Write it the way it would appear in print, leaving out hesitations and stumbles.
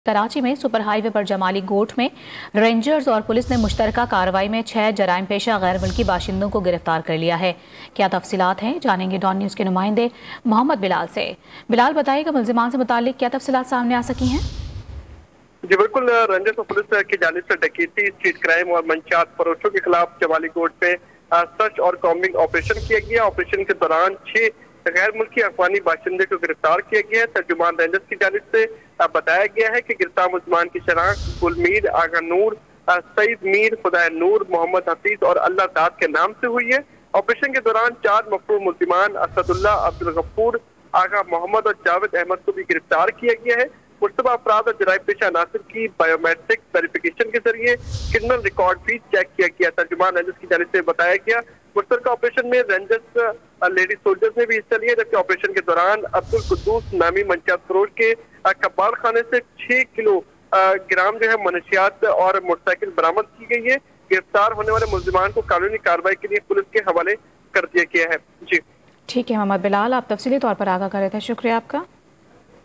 कराची में super highway पर जमाली गोट में रेंजर्स और पुलिस ने मुश्तरका कार्रवाई में 6 जराइम पेशा गैर मुल्की बाशिंदों को गिरफ्तार कर लिया है। क्या तफसीलात हैं, जानेंगे डॉन न्यूज़ के नुमाइंदे मोहम्मद बिलाल से। बिलाल, बताइएगा मुल्जिमान से मुतालिक क्या तफसीलात सामने आ सकी हैं? जी बिल्कुल, रेंजर्स और पुलिस की जानिब से डकैती, स्ट्रीट क्राइम और मंशियात फरोशों के खिलाफ जमाली गोट में सर्च और कॉम्बिंग ऑपरेशन किया गया। ऑपरेशन के दौरान 6 गैर मुल्की अफगानी बाशिंदे को गिरफ्तार किया गया है। तर्जुमान रेंजर्स की जानिब से बताया गया है कि गिरफ्तार मुल्जिमान की शनाख्त गुलमीर, आगा नूर, सईद मीर, खुदा नूर, मोहम्मद हफीज और अल्लाह दाद के नाम से हुई है। ऑपरेशन के दौरान 4 मफरूर मुल्जिमान असदुल्ला, अब्दुल गफूर, आगा मोहम्मद और जावेद अहमद को भी गिरफ्तार किया गया है। मुश्तबा अफराद और जराइम पेशा अनासर की बायोमेट्रिक वेरिफिकेशन के जरिए क्रिमिनल रिकॉर्ड भी चेक किया गया। तर्जुमान रेंजर्स की जानिब से बताया गया मुश्तरका ऑपरेशन में रेंजर्स लेडी सोल्जर्स ने भी हिस्सा लिया, जबकि ऑपरेशन के दौरान अब्दुल कुद्दूस नामी मंशियात फरोश के कबाड़ खाने से 6 किलो ग्राम जो है मनशियात और मोटरसाइकिल बरामद की गई है। गिरफ्तार होने वाले मुल्जिमान को कानूनी कार्रवाई के लिए पुलिस के हवाले कर दिया गया है। जी ठीक है मोहम्मद बिलाल, आप तफसीली तौर पर आगाह कर रहे थे, शुक्रिया आपका।